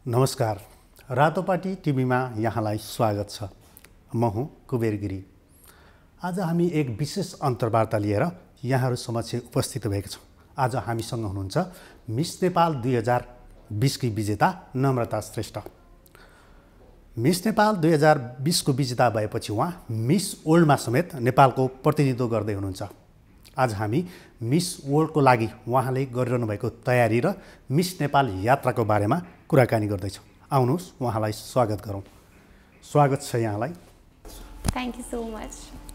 नमस्कार, रातोपाटी टिभीमा यहाँलाई स्वागत छ। म हुँ कुबेर गिरी। आज हामी एक विशेष अन्तर्वार्ता लिएर यहाँहरू समक्ष उपस्थित भएका छौँ। आज हामीसँग हुनुहुन्छ मिस नेपाल 2020 की विजेता नम्रता श्रेष्ठ। मिस नेपाल 2020 को विजेता भएपछि उहाँ मिस वर्ल्डमा समेत नेपालको प्रतिनिधित्व गर्दै हुनुहुन्छ। आज हामी मिस वर्ल्डको लागि उहाँले गरिरहनु भएको तयारी र मिस नेपाल यात्राको बारेमा कुराकानी गर्दैछौँ। आउनुहोस् उहाँलाई स्वागत गरौँ। स्वागत छ यहाँलाई। Thank you so much.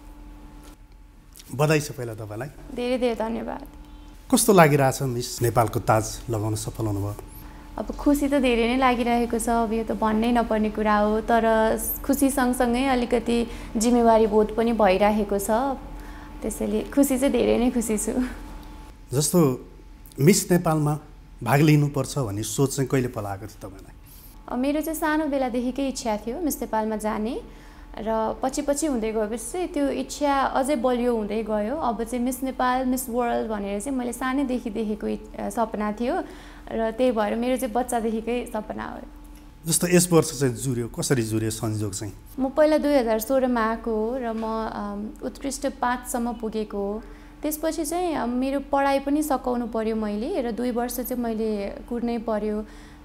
बधाई छ पहिला तपाईँलाई। धेरै धेरै धन्यवाद। कस्तो लागिरहेछ मिस नेपालको ताज लगाउन सफल हुनुभयो? अब खुसी त धेरै नै लागिरहेको छ। अब यो त भन्नै नपर्ने कुरा हो, तर खुसी सँगसँगै अलिकति जिम्मेवारी बोध पनि भइरहेको छ। त्यसैले खुसी चाहिँ धेरै नै खुसी छु। जस्तो मिस नेपालमा भाग लिनुपर्छ भन्ने सोच चाहिँ कहिले पलाएको थियो तपाईँलाई? मेरो चाहिँ सानो बेलादेखिकै इच्छा थियो मिस नेपालमा जाने, र पछि हुँदै गएपछि त्यो इच्छा अझै बलियो हुँदै गयो। अब चाहिँ मिस नेपाल मिस वर्ल्ड भनेर चाहिँ मैले सानैदेखि देखेको सपना थियो, र त्यही भएर मेरो चाहिँ बच्चादेखिकै सपना हो। जस्तो यस वर्ष चाहिँ जुर्यो, कसरी जुर्यो संयोग चाहिँ? म पहिला 2016 मा आएको हो र म उत्कृष्ट 5 सम्म पुगेको हो। त्यसपछि चाहिँ मेरो पढाइ पनि सकाउनु पर्यो मैले, र 2 वर्ष चाहिँ मैले कुर्नै पर्यो।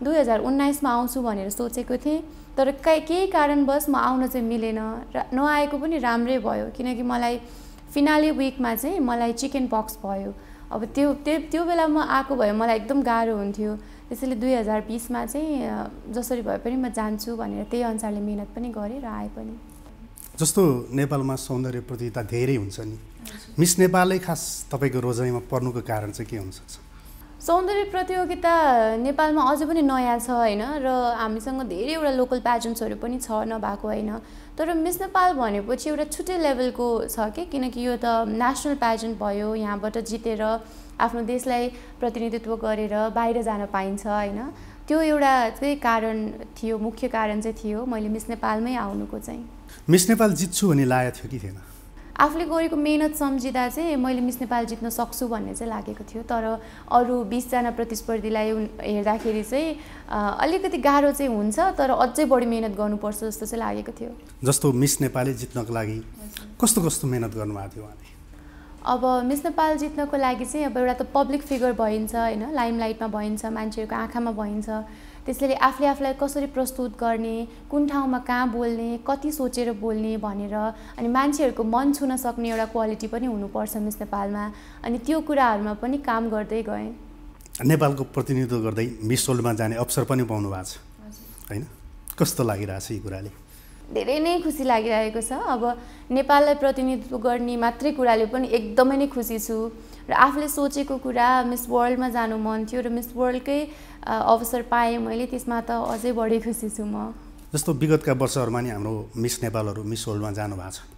2019 मा आउँछु भनेर सोचेको थिएँ, तर केही कारणवश म आउन चाहिँ मिलेन, र नआएको पनि राम्रै भयो, किनकि मलाई फिनाले विकमा चाहिँ मलाई चिकन पक्स भयो। अब त्यो बेला म आएको भए मलाई एकदम गाह्रो हुन्थ्यो। त्यसैले 2020 मा चाहिँ जसरी भए पनि म जान्छु भनेर त्यही अनुसारले मेहनत पनि गरेँ र आएँ पनि। जस्तो नेपालमा सौन्दर्य प्रतियोगिता धेरै हुन्छ नि, मिस नेपालै खास तपाईँको रोजाइमा पर्नुको कारण चाहिँ के हुनसक्छ? सौन्दर्य प्रतियोगिता नेपालमा अझै पनि नयाँ छ होइन, र हामीसँग धेरैवटा लोकल प्याजेन्ट्सहरू पनि छ, नभएको होइन। तर मिस नेपाल भनेपछि एउटा छुट्टै लेभलको छ किनकि यो त नेसनल प्याजेन्ट भयो। यहाँबाट जितेर आफ्नो देशलाई प्रतिनिधित्व गरेर बाहिर जान पाइन्छ होइन। त्यो एउटा चाहिँ कारण थियो, मुख्य कारण चाहिँ थियो मैले मिस नेपालमै आउनुको चाहिँ। मिस नेपाल जित्छु भन्ने लागेको थियो कि थिएन? आफूले गरेको मेहनत सम्झिँदा चाहिँ मैले मिस नेपाल जित्न सक्छु भन्ने चाहिँ लागेको थियो, तर अरू 20 जना प्रतिस्पर्धीलाई हेर्दाखेरि चाहिँ अलिकति गाह्रो चाहिँ हुन्छ, तर अझै बढी मेहनत गर्नुपर्छ जस्तो चाहिँ लागेको थियो। जस्तो मिस नेपालले जित्नको लागि कस्तो मेहनत गर्नुभएको थियो उहाँले? अब मिस नेपाल जित्नको लागि चाहिँ अब एउटा त पब्लिक फिगर भइन्छ होइन, लाइमलाइटमा भइन्छ, मान्छेहरूको आँखामा भइन्छ। त्यसैले आफूलाई कसरी प्रस्तुत गर्ने, कुन ठाउँमा कहाँ बोल्ने, कति सोचेर बोल्ने भनेर, अनि मान्छेहरूको मन छुन सक्ने एउटा क्वालिटी पनि हुनुपर्छ मिस नेपालमा। अनि त्यो कुराहरूमा पनि काम गर्दै गएँ। नेपालको प्रतिनिधित्व गर्दै मिस वर्ल्डमा जाने अवसर पनि पाउनु भएको छ होइन? कस्तो लागिरहेछ यी कुराले? धेरै नै खुसी लागिरहेको छ। अब नेपाललाई प्रतिनिधित्व गर्ने मात्रै कुराले पनि एकदमै नै खुसी छु, र आफूले सोचेको कुरा मिस वर्ल्डमा जानु मन थियो र मिस वर्ल्डकै अवसर पाएँ मैले, त्यसमा त अझै बढी खुसी छु म। जस्तो विगतका वर्षहरूमा नि हाम्रो मिस नेपालहरू मिस वर्ल्डमा जानु भएको छ,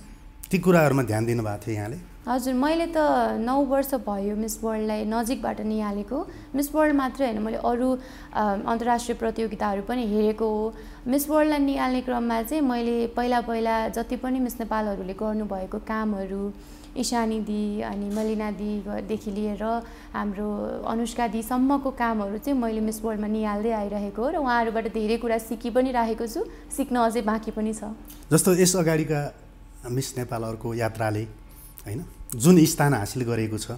ती कुराहरूमा ध्यान दिनुभएको थियो यहाँले? हजुर, मैले त 9 वर्ष भयो मिस वर्ल्डलाई नजिकबाट निहालेको। मिस वर्ल्ड मात्रै होइन, मैले अरू अन्तर्राष्ट्रिय प्रतियोगिताहरू पनि हेरेको हो। मिस वर्ल्डलाई निहाल्ने क्रममा चाहिँ मैले पहिला जति पनि मिस नेपालहरूले गर्नुभएको कामहरू, ईशानी दी अनि मलिना दीदेखि लिएर हाम्रो अनुष्का दीसम्मको कामहरू चाहिँ मैले मिस वर्ल्डमा निहाल्दै आइरहेको हो, र उहाँहरूबाट धेरै कुरा सिकि पनि राखेको छु, सिक्न अझै बाँकी पनि छ। जस्तो यस अगाडिका मिस नेपालहरूको यात्राले होइन जुन स्थान हासिल गरेको छ,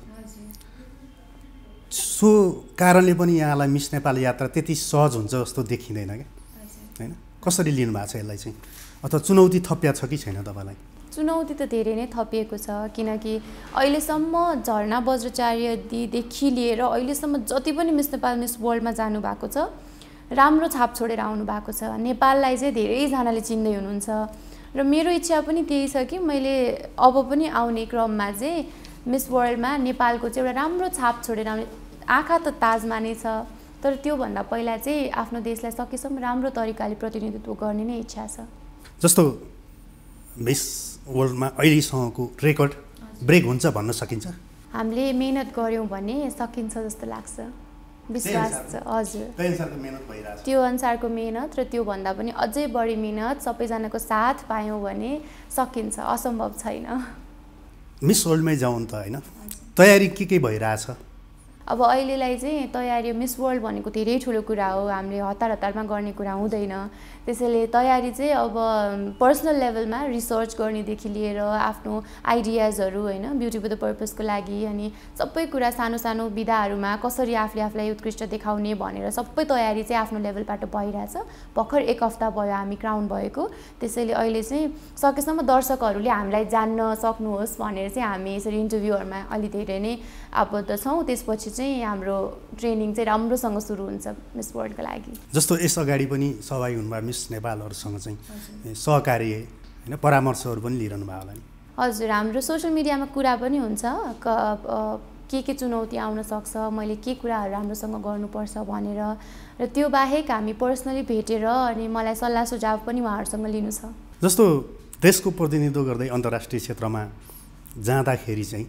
सो कारणले पनि यहाँलाई मिस नेपाल यात्रा त्यति सहज हुन्छ जस्तो देखिँदैन क्या होइन? कसरी लिनु भएको छ यसलाई चाहिँ, अथवा चुनौती थपिया छ कि छैन तपाईँलाई? चुनौती त धेरै नै थपिएको छ, किनकि अहिलेसम्म झरना बज्राचार्यदेखि लिएर अहिलेसम्म जति पनि मिस नेपाल मिस वर्ल्डमा जानुभएको छ, राम्रो छाप छोडेर आउनु भएको छ। नेपाललाई चाहिँ धेरैजनाले चिन्दै हुनुहुन्छ, र मेरो इच्छा पनि त्यही छ कि मैले अब पनि आउने क्रममा चाहिँ मिस वर्ल्डमा नेपालको चाहिँ एउटा राम्रो छाप छोडेर आउने। आँखा त ताजमा नै छ, तर त्योभन्दा पहिला चाहिँ आफ्नो देशलाई सकेसम्म राम्रो तरिकाले प्रतिनिधित्व गर्ने नै इच्छा छ। जस्तो मिस वर्ल्डमा अहिलेसम्मको रेकर्ड ब्रेक हुन्छ भन्न सकिन्छ? हामीले मेहनत गऱ्यौँ भने सकिन्छ जस्तो लाग्छ, विश्वास छ। हजुर, त्यो अनुसारको मेहनत र त्योभन्दा पनि अझै बढी मेहनत सबैजनाको साथ पायौँ भने सकिन्छ, असम्भव छैन। मिस वर्ल्डमै जाउँ त होइन, तयारी के भइरहेछ? अब अहिलेलाई चाहिँ तयारी मिस वर्ल्ड भनेको धेरै ठुलो कुरा हो, हामीले हतारमा गर्ने कुरा हुँदैन। त्यसैले तयारी चाहिँ अब पर्सनल लेभलमा रिसर्च गर्नेदेखि लिएर आफ्नो आइडियाजहरू होइन ब्युटी विथ द पर्पसको लागि अनि सबै कुरा सानो सानो विधाहरूमा कसरी आफूलाई उत्कृष्ट देखाउने भनेर सबै तयारी चाहिँ आफ्नो लेभलबाट भइरहेछ। भर्खर 1 हप्ता भयो हामी क्राउन भएको, त्यसैले अहिले चाहिँ सकेसम्म दर्शकहरूले हामीलाई जान्न सक्नुहोस् भनेर चाहिँ हामी यसरी इन्टरभ्यूहरूमा अलि धेरै नै आबद्ध छौँ। त्यसपछि चाहिँ हाम्रो ट्रेनिङ चाहिँ राम्रोसँग सुरु हुन्छ मिस वर्ल्डको लागि। जस्तो यस अगाडि पनि सहभागी हुनुभयो मिस नेपालहरूसँग चाहिँ सहकार्य होइन परामर्शहरू पनि लिइरहनु भयो होला नि? हजुर, हाम्रो सोसियल मिडियामा कुरा पनि हुन्छ के चुनौती आउन सक्छ, मैले के कुराहरू राम्रोसँग गर्नुपर्छ भनेर, र त्यो बाहेक हामी पर्सनली भेटेर अनि मलाई सल्लाह सुझाव पनि उहाँहरूसँग लिनु छ। जस्तो देशको प्रतिनिधित्व गर्दै अन्तर्राष्ट्रिय क्षेत्रमा जाँदाखेरि चाहिँ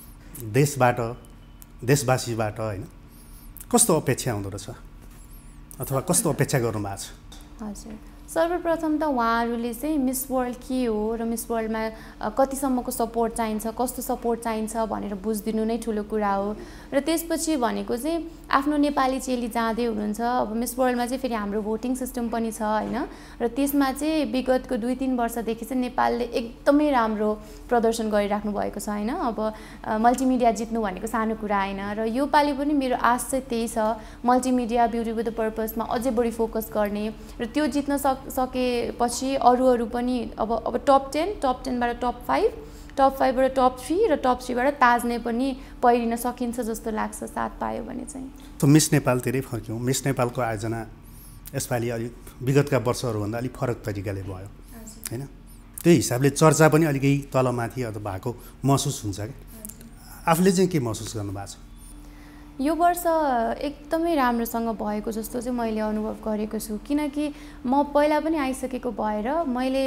देशवासीबाट होइन कस्तो अपेक्षा हुँदो रहेछ अथवा कस्तो अपेक्षा गर्नुभएको छ? हजुर, सर्वप्रथम त उहाँहरूले चाहिँ मिस वर्ल्ड के हो र मिस वर्ल्डमा कतिसम्मको सपोर्ट चाहिन्छ, कस्तो सपोर्ट चाहिन्छ भनेर बुझिदिनु नै ठुलो कुरा हो। र त्यसपछि भनेको चाहिँ आफ्नो नेपाली चेली जाँदै हुनुहुन्छ। अब मिस वर्ल्डमा चाहिँ फेरि हाम्रो भोटिङ सिस्टम पनि छ होइन, र त्यसमा चाहिँ विगतको 2-3 वर्षदेखि चाहिँ नेपालले एकदमै राम्रो प्रदर्शन गरिराख्नु भएको छ होइन। अब मल्टिमिडिया जित्नु भनेको सानो कुरा होइन, र योपालि पनि मेरो आश चाहिँ त्यही छ, मल्टिमिडिया ब्युटी विथ द पर्पसमा अझै बढी फोकस गर्ने, र त्यो जित्न सकेपछि अरू पनि अब टप 10बाट टप 5, टप 5बाट टप 3 र टप 3बाट ताज्ने पनि पहिरिन सकिन्छ जस्तो लाग्छ साथ पायो भने चाहिँ। त मिस नेपालतिरै फर्क्यौँ। मिस नेपालको आयोजना यसपालि अलिक विगतका वर्षहरूभन्दा अलिक फरक तरिकाले भयो होइन, त्यही हिसाबले चर्चा पनि अलिकति तलमाथि भएको महसुस हुन्छ क्या? आफूले चाहिँ के महसुस गर्नुभएको छ? यो वर्ष एकदमै राम्रोसँग भएको जस्तो चाहिँ मैले अनुभव गरेको छु, किनकि म पहिला पनि आइसकेको भएर मैले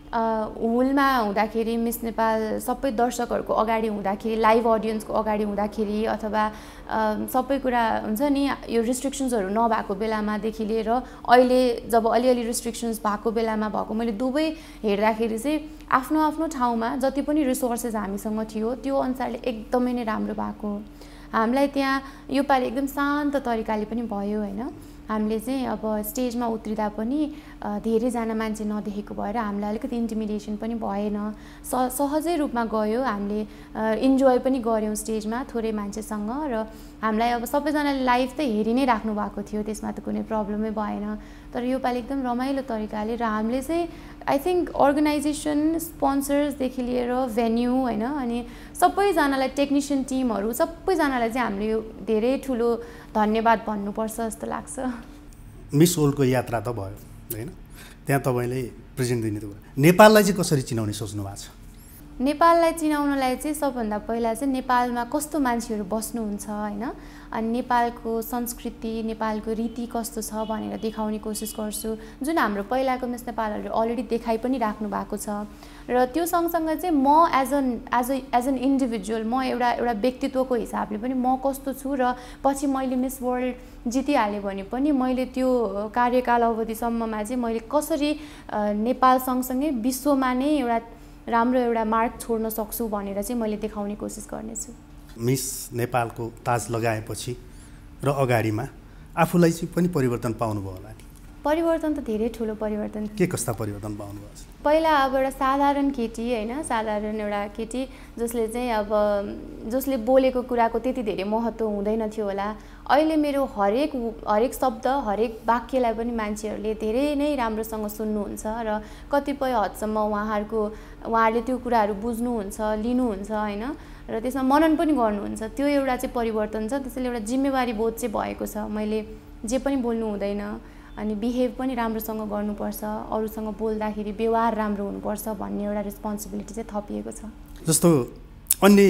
होलमा हुँदाखेरि मिस नेपाल सबै दर्शकहरूको अगाडि हुँदाखेरि, लाइभ अडियन्सको अगाडि हुँदाखेरि अथवा सबै कुरा हुन्छ नि यो रिस्ट्रिक्सन्सहरू नभएको बेलामादेखि लिएर अहिले जब अलिअलि रिस्ट्रिक्सन्स भएको बेलामा भएको मैले दुवै हेर्दाखेरि चाहिँ आफ्नो ठाउँमा जति पनि रिसोर्सेस हामीसँग थियो त्यो अनुसारले एकदमै नै राम्रो भएको। हामीलाई त्यहाँ योपालि एकदम शान्त तरिकाले पनि भयो होइन। हामीले चाहिँ अब स्टेजमा उत्रिँदा पनि धेरैजना मान्छे नदेखेको भएर हामीलाई अलिकति इन्टिमिडेसन पनि भएन, सहजै रूपमा गयो, हामीले इन्जोय पनि गऱ्यौँ स्टेजमा थोरै मान्छेसँग, र हामीलाई अब सबैजनाले लाइभ त हेरि नै राख्नु भएको थियो, त्यसमा त कुनै प्रब्लमै भएन। तर योपालि एकदम रमाइलो तरिकाले, र हामीले चाहिँ आई थिङ्क अर्गनाइजेसन स्पोन्सर्सदेखि लिएर भेन्यू होइन अनि सबैजनालाई टेक्निसियन टिमहरू सबैजनालाई चाहिँ हामीले यो धेरै ठुलो धन्यवाद भन्नुपर्छ जस्तो लाग्छ। मिस वर्ल्डको यात्रा त भयो होइन, त्यहाँ तपाईँले प्रेजेन्ट दिने त नेपाललाई चाहिँ कसरी चिनाउने सोच्नु भएको छ? नेपाललाई चिनाउनलाई चाहिँ सबभन्दा पहिला चाहिँ नेपालमा कस्तो मान्छेहरू बस्नुहुन्छ होइन, अनि नेपालको संस्कृति नेपालको रीति कस्तो छ भनेर देखाउने कोसिस गर्छु, जुन हाम्रो पहिलाको मिस नेपालहरूले अलरेडी देखाइ पनि राख्नु भएको छ। र त्यो सँगसँगै चाहिँ म एज एन इन्डिभिजुअल म एउटा व्यक्तित्वको हिसाबले पनि म कस्तो छु, र पछि मैले मिस वर्ल्ड जितिहालेँ भने पनि मैले त्यो कार्यकाल अवधिसम्ममा चाहिँ मैले कसरी नेपाल सँगसँगै विश्वमा नै राम्रो एउटा मार्क छोड्न सक्छु भनेर चाहिँ मैले देखाउने कोसिस गर्नेछु। मिस नेपालको ताज लगाएपछि र अगाडिमा आफूलाई चाहिँ पनि परिवर्तन पाउनुभयो होला नि? परिवर्तन त धेरै ठुलो परिवर्तन। के कस्ता परिवर्तन पाउनुभयो? पहिला अब एउटा साधारण केटी होइन, साधारण एउटा केटी जसले चाहिँ अब जसले बोलेको कुराको त्यति धेरै महत्त्व हुँदैन थियो होला, अहिले मेरो हरेक शब्द हरेक वाक्यलाई पनि मान्छेहरूले धेरै नै राम्रोसँग सुन्नुहुन्छ, र कतिपय हदसम्म उहाँहरूले त्यो कुराहरू बुझ्नुहुन्छ, लिनुहुन्छ होइन, र त्यसमा मनन पनि गर्नुहुन्छ। त्यो एउटा चाहिँ परिवर्तन छ। त्यसैले एउटा जिम्मेवारी बोध चाहिँ भएको छ, मैले जे पनि बोल्नु हुँदैन अनि बिहेभ पनि राम्रोसँग गर्नुपर्छ, अरूसँग बोल्दाखेरि व्यवहार राम्रो हुनुपर्छ भन्ने एउटा रेस्पोन्सिबिलिटी चाहिँ थपिएको छ। जस्तो अन्य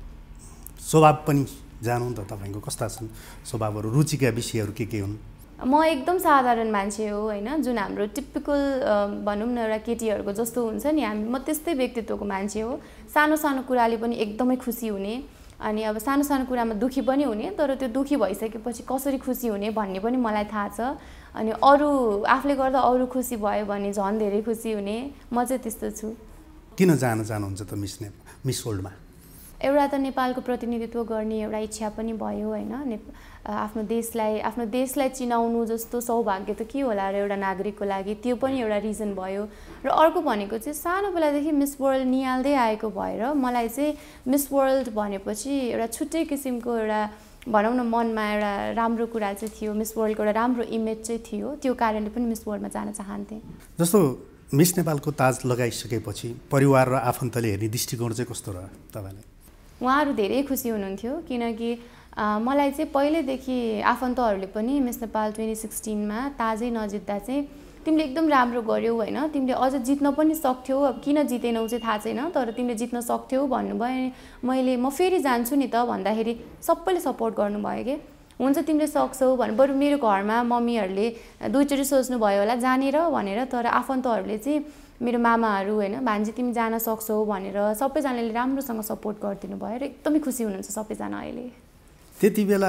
स्वभाव पनि जानु त तपाईँको कस्ता छन् स्वभावहरू, रुचिका विषयहरू के हुन्? म एकदम साधारण मान्छे हो होइन, जुन हाम्रो टिपिकल भनौँ न एउटा केटीहरूको जस्तो हुन्छ नि म त्यस्तै व्यक्तित्वको मान्छे हो। सानो कुराले पनि एकदमै खुसी हुने, अनि अब सानो कुरामा दुखी पनि हुने, तर त्यो दुखी भइसकेपछि कसरी खुसी हुने भन्ने पनि मलाई थाहा छ। अनि आफूले गर्दा अरू खुसी भयो भने झन् धेरै खुसी हुने, म चाहिँ त्यस्तो छु। किन जानुहुन्छ त मिस वर्ल्डमा? एउटा त नेपालको प्रतिनिधित्व गर्ने एउटा इच्छा पनि भयो होइन, आफ्नो देशलाई चिनाउनु जस्तो सौभाग्य त के होला र एउटा नागरिकको लागि, त्यो पनि एउटा रिजन भयो। र अर्को भनेको चाहिँ सानो बेलादेखि मिस वर्ल्ड निहाल्दै आएको भएर मलाई चाहिँ मिस वर्ल्ड भनेपछि एउटा छुट्टै किसिमको एउटा भनौँ न मनमा एउटा राम्रो कुरा चाहिँ थियो, मिस वर्ल्डको एउटा राम्रो इमेज चाहिँ थियो, त्यो कारणले पनि मिस वर्ल्डमा जान चाहन्थेँ। जस्तो मिस नेपालको ताज लगाइसकेपछि परिवार र आफन्तले हेर्ने दृष्टिकोण चाहिँ कस्तो रह्यो तपाईँलाई? उहाँहरू धेरै खुसी हुनुहुन्थ्यो, किनकि मलाई चाहिँ पहिल्यैदेखि आफन्तहरूले पनि मिस नेपाल 2016मा ताजै नजित्दा चाहिँ तिमीले एकदम राम्रो गर्यौ होइन, तिमीले अझ जित्न पनि सक्थ्यौ, अब किन जितेनौ चाहिँ थाहा छैन, तर तिमीले जित्न सक्थ्यौ भन्नुभयो। म फेरि जान्छु नि त भन्दाखेरि सबैले सपोर्ट गर्नुभयो कि हुन्छ तिमीले सक्छौ भने। बरु मेरो घरमा मम्मीहरूले दुईचोटि सोच्नुभयो होला जानेर भनेर, तर आफन्तहरूले चाहिँ मेरो मामाहरू होइन भान्जी तिमी जान सक्छौ भनेर सबैजनाले राम्रोसँग सपोर्ट गरिदिनु भयो र एकदमै खुसी हुनुहुन्छ सबैजना अहिले। त्यति बेला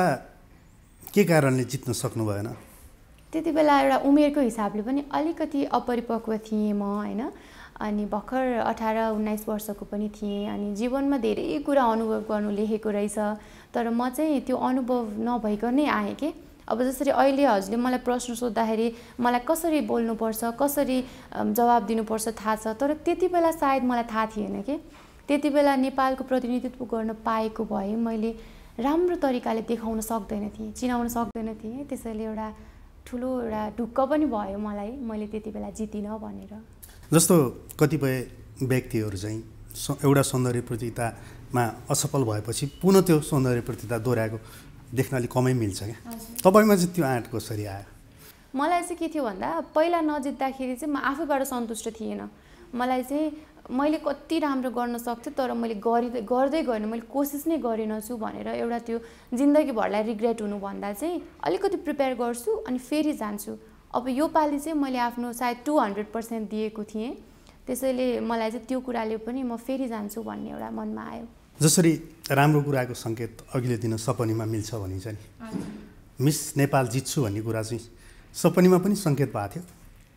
के कारणले जित्न सक्नु भएन? त्यति बेला एउटा उमेरको हिसाबले पनि अलिकति अपरिपक्व थिएँ म होइन, अनि भर्खर 18-19 वर्षको पनि थिएँ, अनि जीवनमा धेरै कुरा अनुभव गर्नु लेखेको रहेछ, तर म चाहिँ त्यो अनुभव नभइकनै आएँ कि। अब जसरी अहिले हजुरले मलाई प्रश्न सोद्धाखेरि मलाई कसरी बोल्नुपर्छ, कसरी जवाब दिनुपर्छ थाहा छ, तर त्यति बेला सायद मलाई थाहा थिएन कि। त्यति बेला नेपालको प्रतिनिधित्व गर्न पाएको भए मैले राम्रो तरिकाले देखाउन सक्दैन थिएँ, चिनाउन सक्दैन थिएँ, त्यसैले एउटा ठुलो एउटा ढुक्क पनि भयो मलाई, मैले त्यति बेला जितिनँ भनेर। जस्तो कतिपय व्यक्तिहरू चाहिँ एउटा सौन्दर्य प्रतियोगितामा असफल भएपछि पुनः त्यो सौन्दर्य प्रतियोगिता दोहोऱ्याएको देख्न अलिक कमै मिल्छ क्या, तपाईँमा चाहिँ त्यो आँट कसरी आयो? मलाई चाहिँ के थियो भन्दा पहिला नजित्दाखेरि चाहिँ म आफैबाट सन्तुष्ट थिएन। मलाई चाहिँ मैले कति राम्रो गर्न सक्थेँ तर मैले गर्दै गएन, मैले कोसिस नै गरेनछु भनेर एउटा त्यो जिन्दगीभरलाई रिग्रेट हुनुभन्दा चाहिँ अलिकति प्रिपेयर गर्छु अनि फेरि जान्छु। अब यो पालि चाहिँ मैले आफ्नो सायद 200% दिएको थिएँ, त्यसैले मलाई चाहिँ त्यो कुराले पनि म फेरि जान्छु भन्ने एउटा मनमा आयो। जसरी राम्रो कुराको सङ्केत अघिल्लो दिन सपनीमा मिल्छ भनिन्छ नि, मिस नेपाल जित्छु भन्ने कुरा चाहिँ सपनीमा पनि सङ्केत भएको थियो?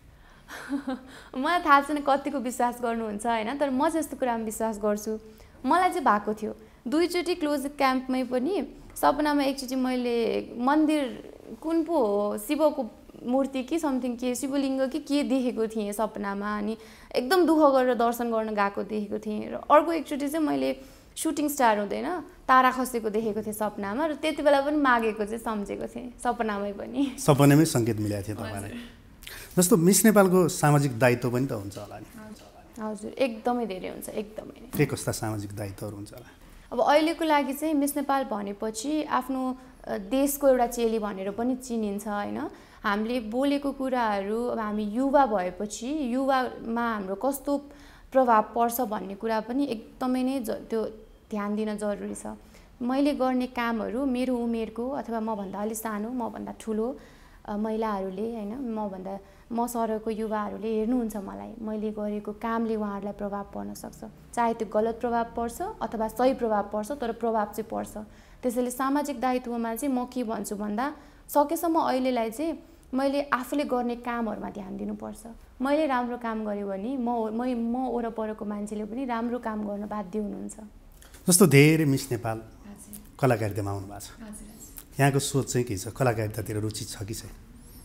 मलाई थाहा छैन कतिको विश्वास गर्नुहुन्छ होइन, तर म जस्तो कुरामा विश्वास गर्छु। मलाई चाहिँ भएको थियो, दुईचोटि क्लोज क्याम्पमै पनि सपनामा एकचोटि मैले मन्दिर कुन पो हो शिवको मूर्ति कि समथिङ के शिवलिङ्ग कि के देखेको थिएँ सपनामा, अनि एकदम दुःख गरेर दर्शन गर्न गएको देखेको थिएँ। र अर्को एकचोटि चाहिँ मैले सुटिङ स्टार हुँदैन तारा खसेको देखेको थिएँ सपनामा, र त्यति बेला पनि मागेको चाहिँ सम्झेको थिएँ सपनामै पनि। सपनामै सङ्केत मिलेको थियो तपाईँलाई। जस्तो मिस नेपालको सामाजिक दायित्व पनि त हुन्छ होला नि? हजुर एकदमै धेरै हुन्छ, एकदमै। के कस्ता सामाजिक दायित्वहरू हुन्छ होला? अब अहिलेको लागि चाहिँ मिस नेपाल भनेपछि आफ्नो देशको एउटा चेली भनेर पनि चिनिन्छ होइन। हामीले बोलेको कुराहरू अब हामी युवा भएपछि युवामा हाम्रो कस्तो प्रभाव पर्छ भन्ने कुरा पनि एकदमै नै त्यो ध्यान दिन जरुरी छ। मैले गर्ने कामहरू मेरो उमेरको अथवा मभन्दा अलि सानो मभन्दा ठुलो महिलाहरूले होइन म सरको युवाहरूले हेर्नुहुन्छ मलाई, मैले गरेको कामले उहाँहरूलाई प्रभाव पर्न सक्छ, चाहे त्यो गलत प्रभाव पर्छ अथवा सही प्रभाव पर्छ, तर प्रभाव चाहिँ पर्छ। त्यसैले सामाजिक दायित्वमा चाहिँ म के भन्छु भन्दा सकेसम्म अहिलेलाई चाहिँ मैले आफूले गर्ने कामहरूमा ध्यान दिनुपर्छ। मैले राम्रो काम गरेँ भने म वरपरको मान्छेले पनि राम्रो काम गर्न बाध्य हुनुहुन्छ। जस्तो धेरै मिस नेपाल कलाकारितामा आउनु भएको छ, यहाँको सोच चाहिँ के छ? कलाकारितातिर रुचि छ कि छैन?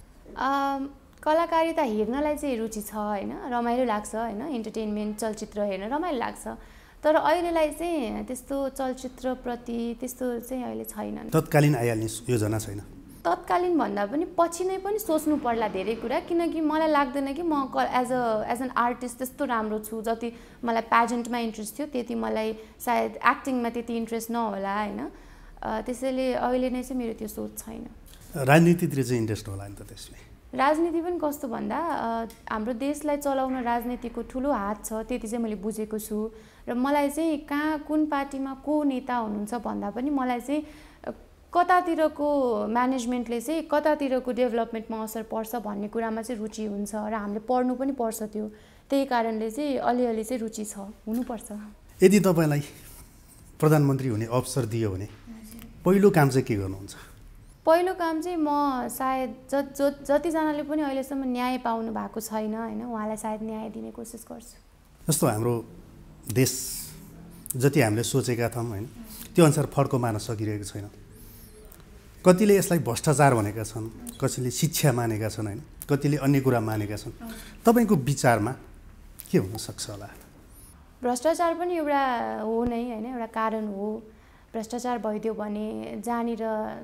कलाकारिता हेर्नलाई चाहिँ रुचि छ होइन, रमाइलो लाग्छ होइन, इन्टरटेनमेन्ट चलचित्र हेर्न रमाइलो लाग्छ, तर अहिलेलाई चाहिँ त्यस्तो चलचित्रप्रति त्यस्तो चाहिँ अहिले छैन। तत्कालीन आइहाल्ने योजना छैन? तत्कालीन भन्दा पनि पछि नै पनि सोच्नु पर्ला धेरै कुरा, किनकि मलाई लाग्दैन कि म एज एन आर्टिस्ट त्यस्तो राम्रो छु। जति मलाई प्याजेन्टमा इन्ट्रेस्ट थियो त्यति मलाई सायद एक्टिङमा त्यति इन्ट्रेस्ट नहोला होइन, त्यसैले अहिले नै चाहिँ मेरो त्यो सोच छैन। राजनीतितिर चाहिँ इन्ट्रेस्ट होला नि त? त्यसले राजनीति पनि कस्तो भन्दा हाम्रो देशलाई चलाउन राजनीतिको ठुलो हात छ त्यति चाहिँ मैले बुझेको छु, र मलाई चाहिँ कहाँ कुन पार्टीमा को नेता हुनुहुन्छ भन्दा पनि मलाई चाहिँ कतातिरको म्यानेजमेन्टले चाहिँ कतातिरको डेभलपमेन्टमा असर पर्छ भन्ने कुरामा चाहिँ रुचि हुन्छ, र हामीले पढ्नु पनि पर्छ त्यो, त्यही कारणले चाहिँ अलिअलि चाहिँ रुचि छ, हुनुपर्छ। यदि तपाईँलाई प्रधानमन्त्री हुने अवसर दियो भने पहिलो काम चाहिँ के गर्नुहुन्छ? पहिलो काम चाहिँ म सायद जतिजनाले पनि अहिलेसम्म न्याय पाउनु भएको छैन होइन, उहाँलाई सायद न्याय दिने कोसिस गर्छु। जस्तो हाम्रो देश जति हामीले सोचेका थियौँ होइन त्यो अनुसार फड्को मार्न सकिरहेको छैन। कतिले यसलाई भ्रष्टाचार भनेका छन्, कसैले शिक्षा मानेका छन् होइन, कतिले अन्य कुरा मानेका छन्। तपाईँको विचारमा के हुनसक्छ होला? भ्रष्टाचार पनि एउटा हो नै होइन, एउटा कारण हो। भ्रष्टाचार भइदियो भने जहाँनिर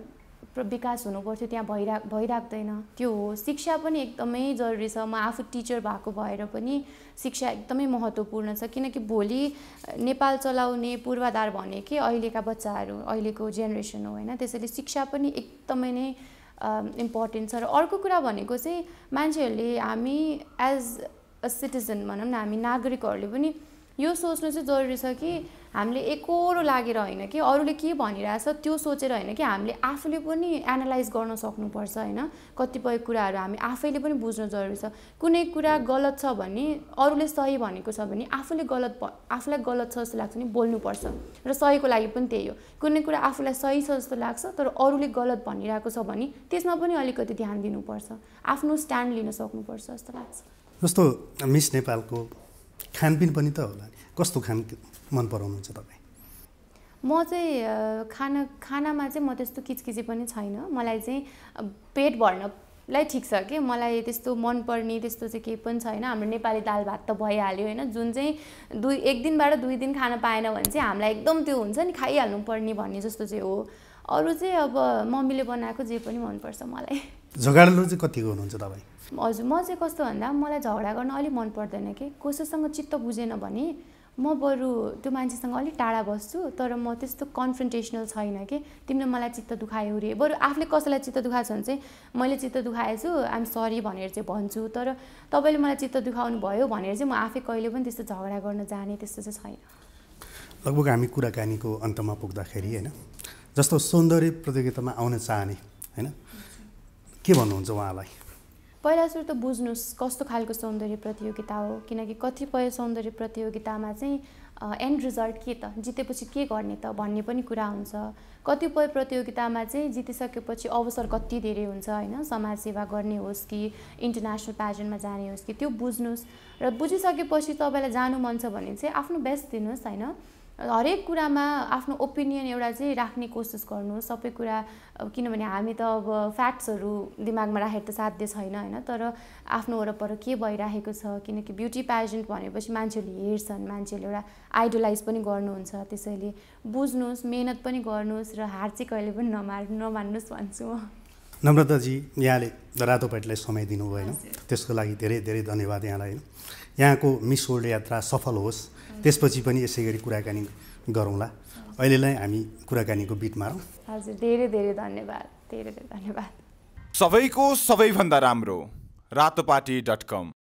विकास हुनुपर्थ्यो त्यहाँ भइराख्दैन, त्यो हो। शिक्षा पनि एकदमै जरुरी छ। म आफू टिचर भएको भएर पनि शिक्षा एकदमै महत्त्वपूर्ण छ, किनकि भोलि नेपाल चलाउने पूर्वाधार भनेकै अहिलेका बच्चाहरू, अहिलेको जेनेरेसन हो होइन। त्यसैले शिक्षा पनि एकदमै नै इम्पोर्टेन्ट छ। र अर्को कुरा भनेको चाहिँ मान्छेहरूले, हामी एज अ सिटिजन भनौँ न, हामी नागरिकहरूले पनि यो सोच्नु चाहिँ जरुरी छ कि हामीले एकरो लागेर होइन कि अरूले के भनिरहेछ त्यो सोचेर होइन कि हामीले आफूले पनि एनालाइज गर्न सक्नुपर्छ होइन। कतिपय कुराहरू हामी आफैले पनि बुझ्नु जरुरी छ। कुनै कुरा गलत छ भने, अरूले सही भनेको छ भने आफूलाई गलत छ जस्तो लाग्छ नि बोल्नुपर्छ। र सहीको लागि पनि त्यही हो। कुनै कुरा आफूलाई सही छ जस्तो लाग्छ तर अरूले गलत भनिरहेको छ भने त्यसमा पनि अलिकति ध्यान दिनुपर्छ, आफ्नो स्ट्यान्ड लिन सक्नुपर्छ जस्तो लाग्छ। जस्तो मिस नेपालको खानपिन पनि त होला नि, कस्तो खान मन पराउनुहुन्छ तपाईँ? म चाहिँ खानामा चाहिँ म त्यस्तो किचकिची पनि छैन। मलाई चाहिँ पेट भर्नलाई ठिक छ कि, मलाई त्यस्तो मनपर्ने त्यस्तो चाहिँ केही पनि छैन। हाम्रो नेपाली दाल भात त भइहाल्यो होइन, जुन चाहिँ एक दिनबाट 2 दिन खान पाएन भने चाहिँ हामीलाई एकदम त्यो हुन्छ नि, खाइहाल्नु पर्ने भन्ने जस्तो चाहिँ हो। अरू चाहिँ अब मम्मीले बनाएको जे पनि मनपर्छ मलाई। झगडालु चाहिँ कतिको हुनुहुन्छ तपाईँ? हजुर, म चाहिँ कस्तो भन्दा मलाई झगडा गर्न अलिक मन पर्दैन कि। कसैसँग चित्त बुझेन भने म बरु त्यो मान्छेसँग अलिक टाढा बस्छु, तर म त्यस्तो कन्फ्रन्टेसनल छैन कि तिमीले मलाई चित्त दुखायो रे। बरु आफूले कसैलाई चित्त दुखाएको छ भने चाहिँ मैले चित्त दुखाएछु, आइएम सरी भनेर चाहिँ भन्छु। तर तपाईँले मलाई चित्त दुखाउनु भयो भनेर चाहिँ म आफै कहिले पनि त्यस्तो झगडा गर्न जाने त्यस्तो चाहिँ छैन। लगभग हामी कुराकानीको अन्तमा पुग्दाखेरि होइन, जस्तो सौन्दर्य प्रतियोगितामा आउन चाहने होइन, के भन्नुहुन्छ उहाँलाई? पहिला सुरु त बुझ्नुहोस् कस्तो खालको सौन्दर्य प्रतियोगिता हो, किनकि कतिपय सौन्दर्य प्रतियोगितामा चाहिँ एन्ड रिजल्ट के त, जितेपछि के गर्ने त भन्ने पनि कुरा हुन्छ। कतिपय प्रतियोगितामा चाहिँ जितिसकेपछि अवसर कति धेरै हुन्छ होइन, समाज सेवा गर्ने होस् कि इन्टरनेसनल प्याजेन्टमा जाने होस् कि, त्यो बुझ्नुहोस्। र बुझिसकेपछि तपाईँलाई जानु मन छ भने चाहिँ आफ्नो बेस्ट दिनुहोस् होइन। हरेक कुरामा आफ्नो ओपिनियन एउटा चाहिँ राख्ने कोसिस गर्नु सबै कुरा, किनभने हामी त अब फ्याक्ट्सहरू दिमागमा राखेर त साध्य छैन होइन। तर आफ्नो वरपर के भइरहेको छ, किनकि ब्युटी प्याजेन्ट भनेपछि मान्छेहरूले हेर्छन्, मान्छेले एउटा आइडलाइज पनि गर्नुहुन्छ। त्यसैले बुझ्नुहोस्, मेहनत पनि गर्नुहोस् र हार चाहिँ कहिले पनि नमान्नुहोस् भन्छु म। नम्रताजी, यहाँले रातोपाटीलाई समय दिनुभयो होइन, त्यसको लागि धेरै धेरै धन्यवाद यहाँलाई। यहाँको मिस वर्ल्ड यात्रा सफल होस्, त्यसपछि पनि यसै गरी कुराकानी गरौँला। अहिलेलाई हामी कुराकानीको बिट मारौँ। हजुर, धेरै धेरै धन्यवाद, धेरै धेरै धन्यवाद। सबैको सबैभन्दा राम्रो रातोपाटी.com।